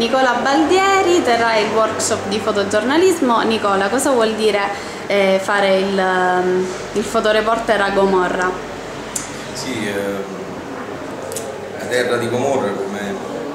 Nicola Baldieri terrà il workshop di fotogiornalismo. Nicola, cosa vuol dire fare il fotoreporter a Gomorra? Sì, la terra di Gomorra, come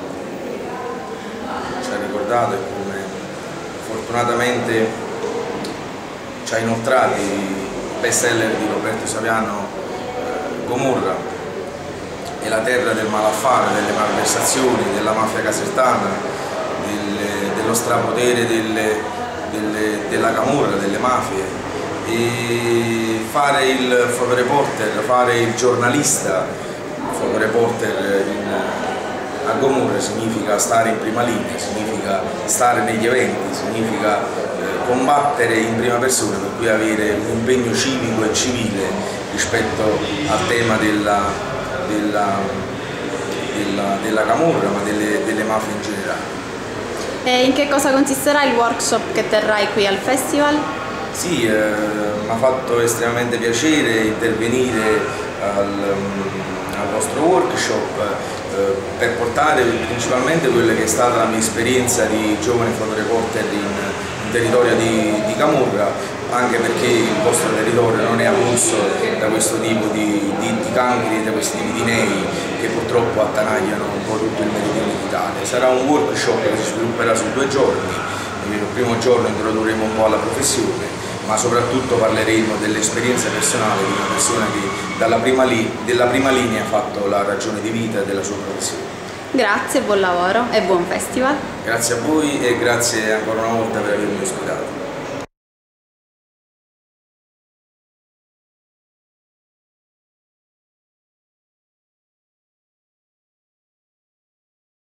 ci ha ricordato e come fortunatamente ci ha inoltrato il bestseller di Roberto Saviano, Gomorra è la terra del malaffare, delle malversazioni, della mafia casertana, dello strapotere della camorra, delle mafie. E fare il fotoreporter, fare il giornalista, fotoreporter a Gomorra significa stare in prima linea, significa stare negli eventi, significa combattere in prima persona, per cui avere un impegno civico e civile rispetto al tema della camorra, ma delle mafie in generale. E in che cosa consisterà il workshop che terrai qui al festival? Sì, mi ha fatto estremamente piacere intervenire al vostro workshop per portare principalmente quella che è stata la mia esperienza di giovane fotoreporter in territorio di Camorra, anche perché il vostro territorio non è avulso da questo tipo di cancri e da questi tipi di nei che purtroppo attanagliano un po' tutto il meridione d'Italia. Sarà un workshop che si svilupperà su 2 giorni. Il primo giorno introdurremo un po' la professione, ma soprattutto parleremo dell'esperienza personale di una persona che della prima linea ha fatto la ragione di vita della sua professione. Grazie, buon lavoro e buon festival. Grazie a voi e grazie ancora una volta per avermi ospitato.